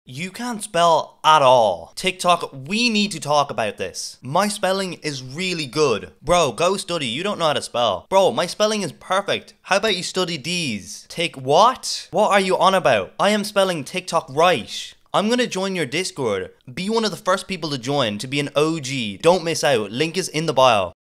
You can't spell at all. TikTok, we need to talk about this. My spelling is really good. Bro, go study. You don't know how to spell. Bro, my spelling is perfect. How about you study these? Take what? What are you on about? I am spelling TikTok right. I'm gonna join your Discord. Be one of the first people to join to be an OG. Don't miss out. Link is in the bio.